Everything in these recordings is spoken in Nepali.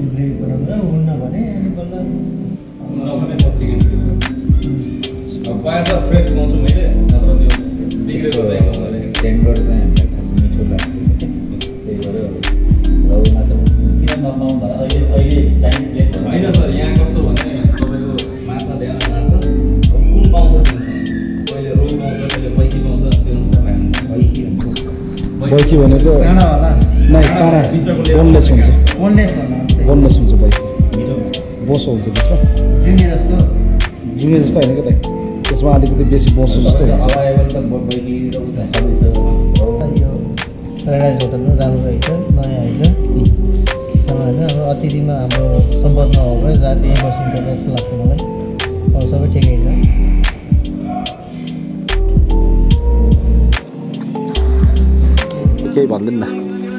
ग्रेभी बनाउँदा हुन्न भने अनि बल्ल नभने चिकन ग्रेभी अब पाएछ फ्रेस पाउँछु मैले नत्र त्यो बिग्रेको चाहिँ टेन्डर चाहिँ हामीलाई खास मिठो लाग्थ्यो त्यही भएर रौ माछा किन नपाउँ भने अहिले टाइम प्लेट होइन सर यहाँ कस्तो भने तपाईँको माछा ल्याएर माछा कुन पाउँछ पहिले रोल पाउँछ पहिले पैकी पाउँछ त्यो अनुसार राख्नु बैकी भनेको काँडा होला नै काँडा बोनलेस हुन्छ बोनलेस भन्नु बोनलेस हुन्छ बैकी मिठो बोसो हुन्छ त्यसमा जुङ्गे जस्तो जुङ्गे जस्तो होइन क्या त त्यसमा अलिकति बेसी बोसो जस्तो हुन्छ अभाइलेबल त बैकी र उता सबै छ यो प्याराडाइज होटलमा राम्रो रहेछ नयाँ आएछ अब अतिथिमा हाम्रो सम्पर्क नभएको जहाँ त्यहीँ बस्नुपर्छ जस्तो लाग्छ मलाई अब सबै ठिकै छ केही भन्दैन न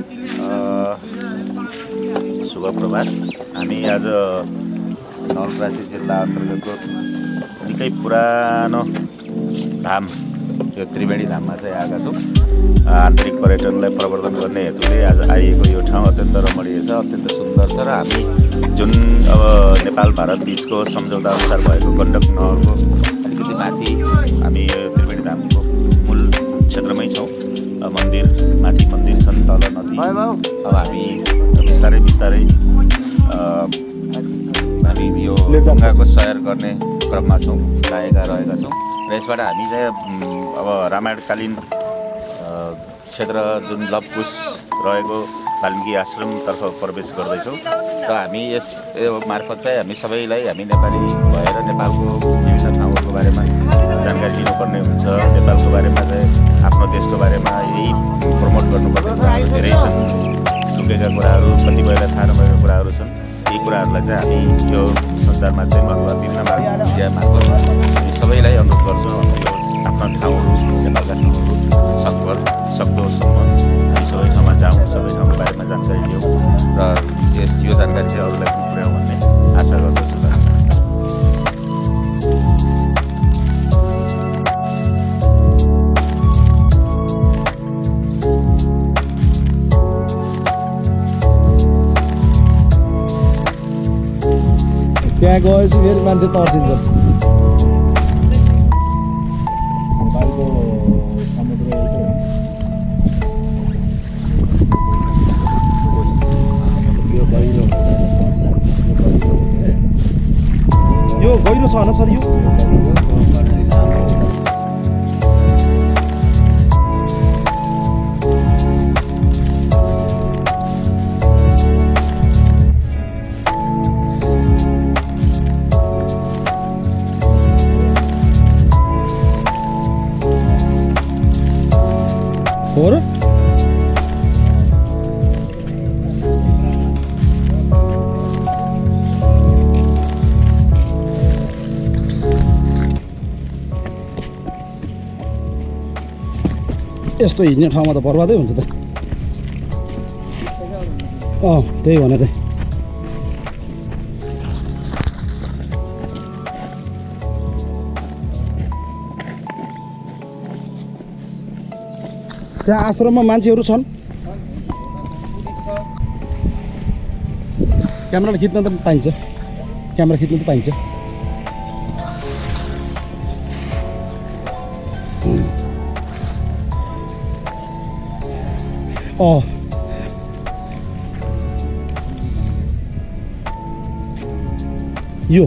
शुभ प्रभात हामी आज नवलपरासी जिल्ला अन्तर्गतको निकै पुरानो धाम यो त्रिवेणी धाममा चाहिँ आएका छौँ आन्तरिक पर्यटनलाई प्रवर्धन गर्ने हेतुले आज आइएको यो ठाउँ अत्यन्त रमणीय छ अत्यन्त सुन्दर छ र हामी जुन अब नेपाल भारत बिचको सम्झौता अनुसार भएको गण्डक नहरको अलिकति माथि हामी यो त्रिवेणी धामको मूल क्षेत्रमै छौँ मन्दिर माथि मन्दिर छन् तल नदी अब हामी बिस्तारै बिस्तारै हामी यो ढुङ्गाको सैर गर्ने क्रममा छौँ लागेका रहेका छौँ र यसबाट हामी चाहिँ अब रामायणकालीन क्षेत्र जुन लवकुश रहेको वाल्मिकी आश्रमतर्फ प्रवेश गर्दैछौँ र हामी यस मार्फत चाहिँ हामी सबैलाई हामी नेपाली भएर नेपालको विभिन्न ठाउँहरूको बारेमा जानकारी लिनुपर्ने हुन्छ नेपालको बारेमा चाहिँ आफ्नो देशको बारेमा यही प्रमोट गर्नुपर्ने कुराहरू धेरै छन् लुकेका कुराहरू कतिपयलाई थाहा नभएका कुराहरू छन् यी कुराहरूलाई चाहिँ हामी यो सञ्चार माध्यम अथवा विभिन्न मिडिया मार्फत हामी सबैलाई अनुरोध गर्छौँ यो आफ्ना ठाउँहरू नेपालका ठाउँहरू सकभर सक्दोसम्म हामी सबै ठाउँमा जाउँ सबै ठाउँको बारेमा जानकारी लियौँ र यो जानकारी चाहिँ अरूलाई पुर्याउँ भन्ने आशा गर्दछु। त्यहाँ गएपछि फेरि मान्छे तर्सिन्छ नेपालको समुद्र यो गहिरो यो गहिरो छ होइन सर यो हो र यस्तो हिँड्ने ठाउँमा त बर्बादै हुन्छ त त्यही भने त त्यहाँ आश्रममा मान्छेहरू छन् क्यामेरा खिच्न त पाइन्छ क्यामेरा खिच्न त पाइन्छ यो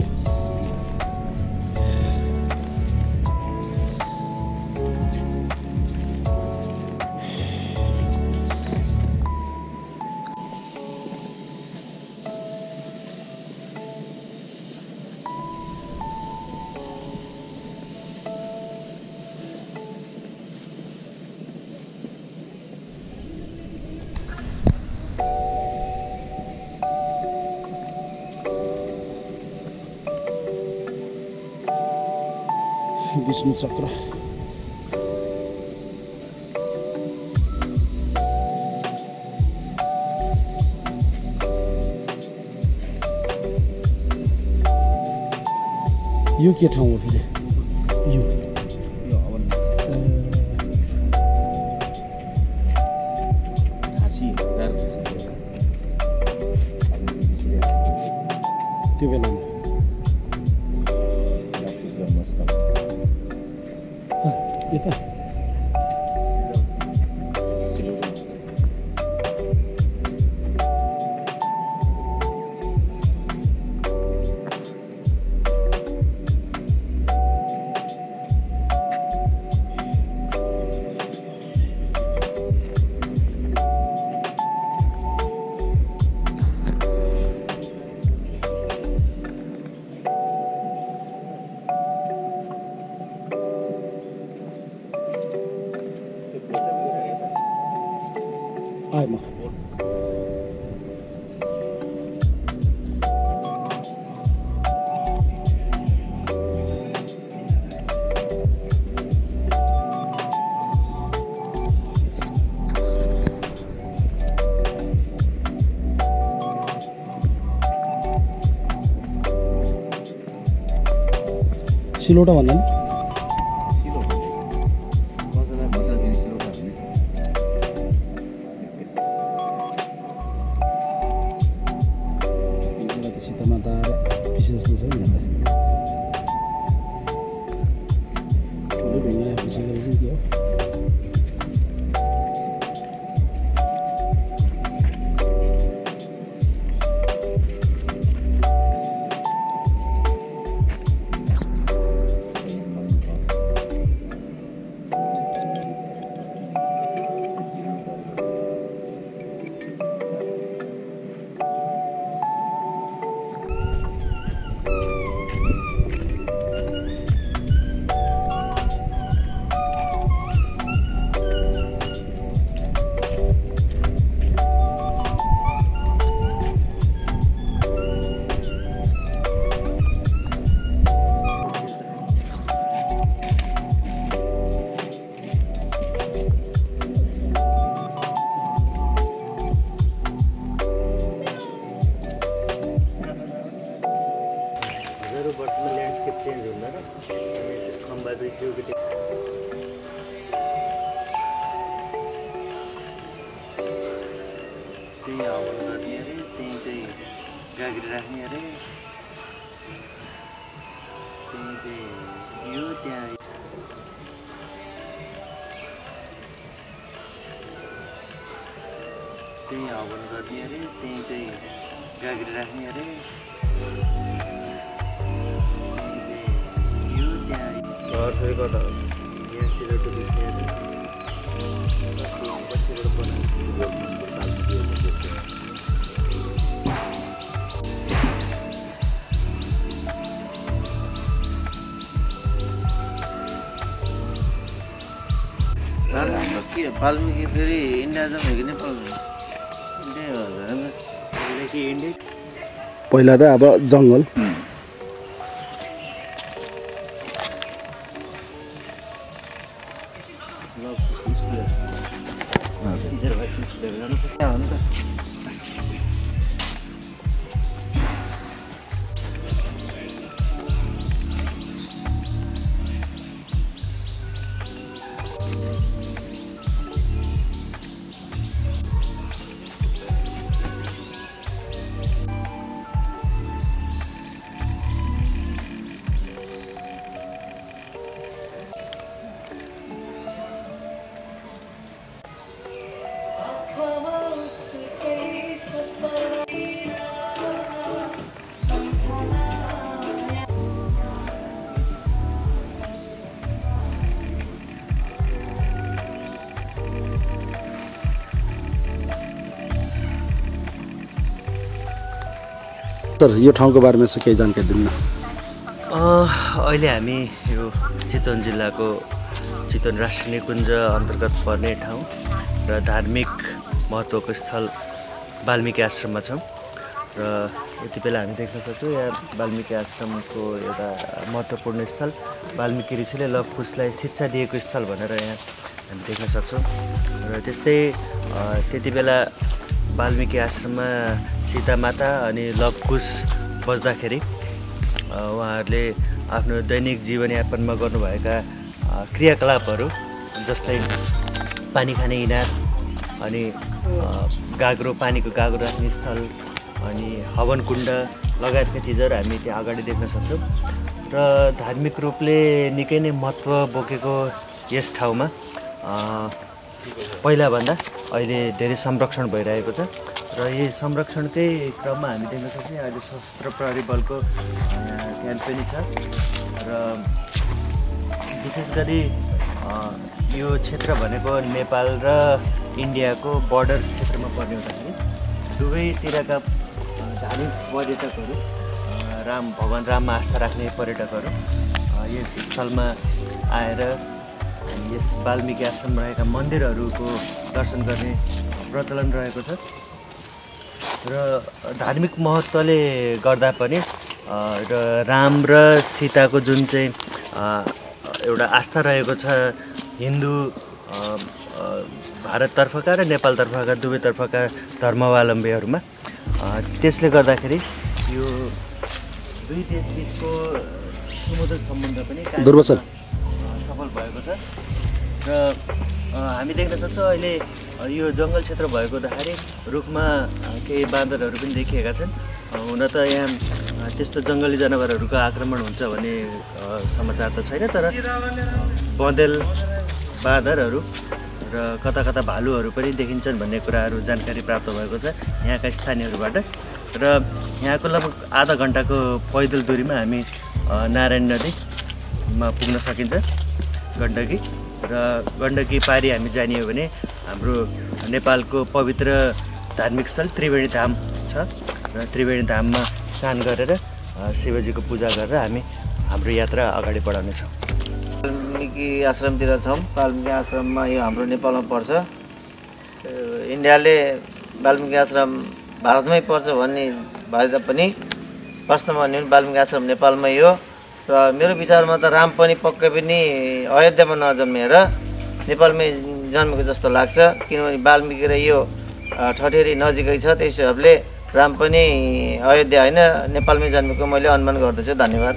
विष्णु चक्र यो के ठाउँ हो फेरि यो त्यो बेलामा जन्मस्थल यता आए म सिलौटा भन्दा नि त्यही हवन गर्ने अरे त्यही चाहिँ गाग्री राख्ने अरे त्यही चाहिँ यो त्यहाँ त्यही हवन गर्ने अरे त्यही चाहिँ गाग्री राख्ने अरे त्यही चाहिँ यो त्यहाँ घर फेरि कता यहाँ सिलौटो बिच्ने अरे पछिबाट बनाएको हाम्रो के वाल्मिकी फेरि इन्डिया जाउँ कि नेपाल इन्डिया पहिला त अब जङ्गल सर यो ठाउँको बारेमा यसो केही जानकारी दिनु न। अहिले हामी यो चितवन जिल्लाको चितवन राष्ट्रिय निकुञ्ज अन्तर्गत पर्ने ठाउँ र धार्मिक महत्त्वको स्थल वाल्मिकी आश्रममा छौँ र यति बेला हामी देख्न सक्छौँ यहाँ वाल्मिकी आश्रमको एउटा महत्त्वपूर्ण स्थल वाल्मिकी ऋषिले लव कुशलाई शिक्षा दिएको स्थल भनेर यहाँ हामी देख्न सक्छौँ र त्यस्तै त्यति बेला वाल्मिकी आश्रममा सीता माता अनि लव कुश बस्दाखेरि उहाँहरूले आफ्नो दैनिक जीवनयापनमा गर्नुभएका क्रियाकलापहरू जस्तै पानी खाने इनार अनि गाग्रो पानीको गाग्रो राख्ने स्थल अनि हवन कुण्ड लगायतका चिजहरू हामी त्यहाँ अगाडि देख्न सक्छौँ र धार्मिक रूपले निकै नै महत्त्व बोकेको यस ठाउँमा पहिलाभन्दा अहिले धेरै संरक्षण भइरहेको छ र यही संरक्षणकै क्रममा हामी देख्न सक्छौँ अहिले सशस्त्र प्रहरी बलको क्याम्प पनि छ र विशेष गरी यो क्षेत्र भनेको नेपाल र इन्डियाको बर्डर क्षेत्रमा पर्ने हुँदाखेरि दुवैतिरका धार्मिक पर्यटकहरू भगवान् राममा आस्था राख्ने पर्यटकहरू यस स्थलमा आएर यस वाल्मिकी आश्रम रहेका मन्दिरहरूको दर्शन गर्ने प्रचलन रहेको छ र धार्मिक महत्त्वले गर्दा पनि र राम र सीताको जुन चाहिँ एउटा आस्था रहेको छ हिन्दू भारततर्फका र नेपालतर्फका दुवैतर्फका धर्मावलम्बीहरूमा त्यसले गर्दाखेरि यो दुई देशबिचको सुमधुर सम्बन्ध पनि सफल भएको छ र हामी देख्न सक्छौँ अहिले यो जङ्गल क्षेत्र भएको हुँदाखेरि रुखमा केही बाँदरहरू पनि देखिएका छन् हुन त यहाँ त्यस्तो जङ्गली जनावरहरूको आक्रमण हुन्छ भन्ने समाचार त छैन तर बँदेल बाँदरहरू र कता कता भालुहरू पनि देखिन्छन् भन्ने कुराहरू जानकारी प्राप्त भएको छ यहाँका स्थानीयहरूबाट र यहाँको लगभग आधा घन्टाको पैदल दूरीमा हामी नारायण नदीमा पुग्न सकिन्छ गण्डकी र गण्डकी पारी हामी जाने हो भने हाम्रो नेपालको पवित्र धार्मिक स्थल त्रिवेणी धाम छ र त्रिवेणी धाममा स्नान गरेर शिवजीको पूजा गरेर हामी हाम्रो यात्रा अगाडि बढाउनेछौँ। वाल्मिकी आश्रमतिर छौँ। वाल्मिकी आश्रममा यो हाम्रो नेपालमा पर्छ। इन्डियाले वाल्मिकी आश्रम भारतमै पर्छ भन्ने भए तापनि वास्तवमा भन्यो भने वाल्मिकी आश्रम नेपालमै हो र मेरो विचारमा त राम पनि पक्कै पनि अयोध्यामा नजन्मेर नेपालमै जन्मेको जस्तो लाग्छ किनभने वाल्मिकी र यो ठठेरी नजिकै छ त्यस हिसाबले राम पनि अयोध्या होइन नेपालमै जन्मेको मैले अनुमान गर्दछु। धन्यवाद।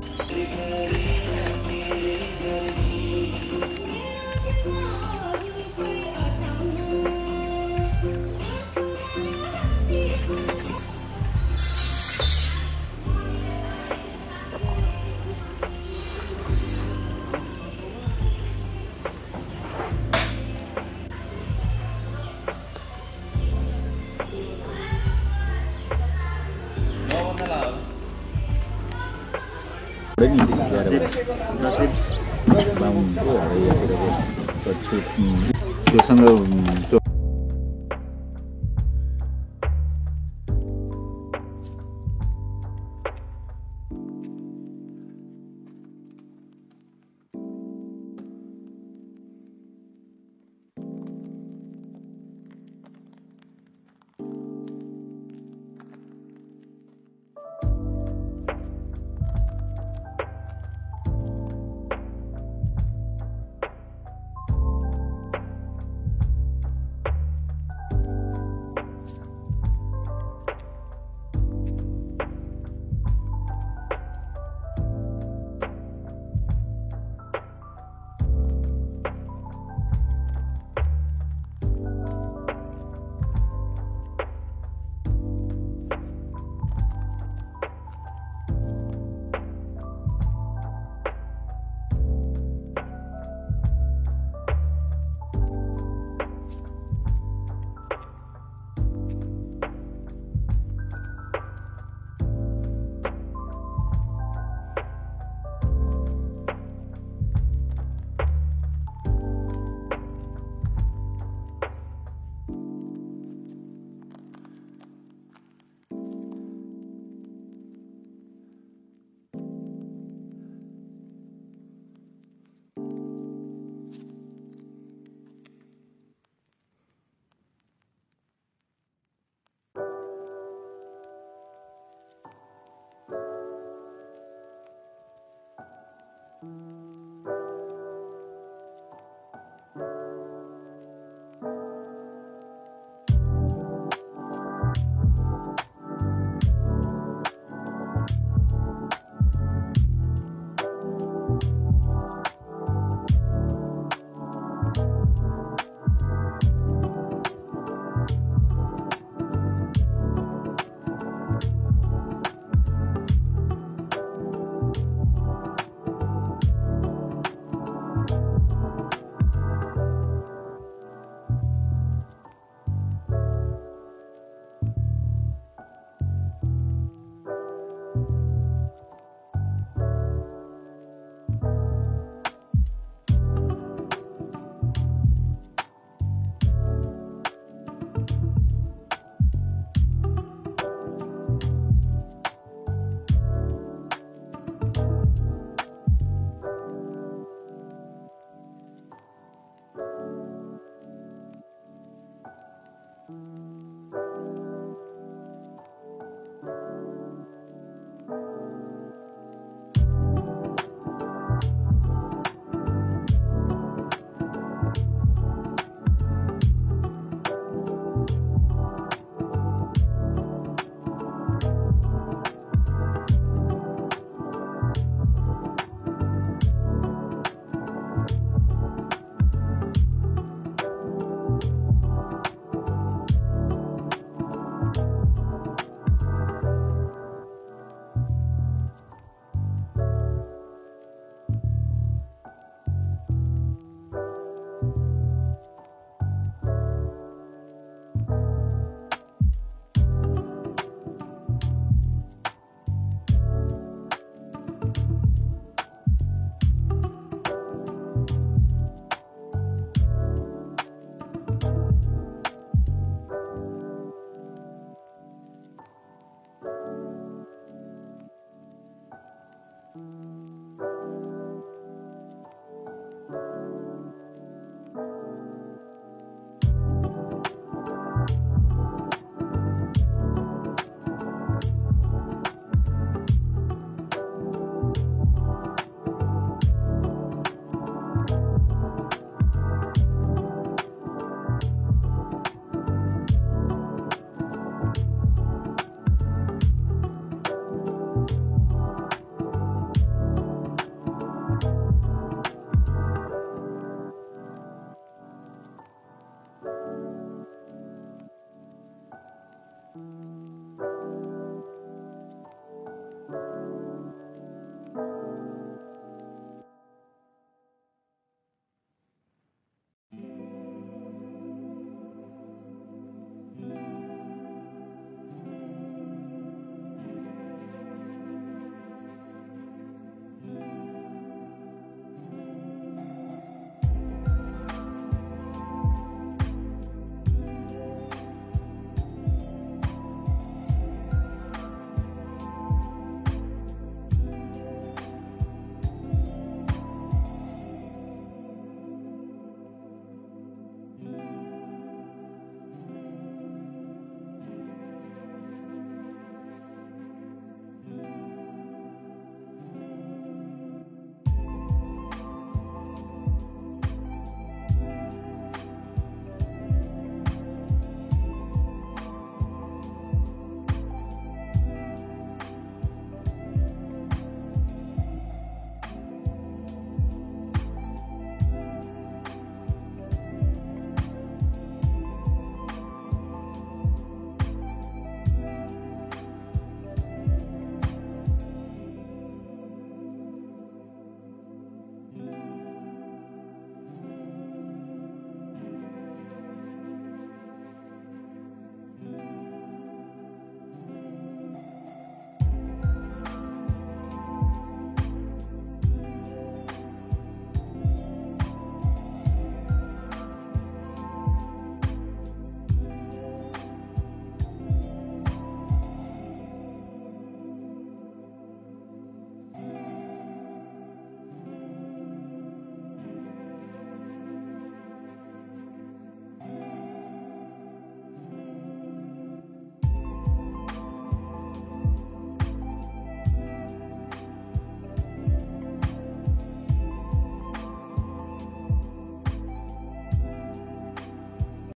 त्योसँग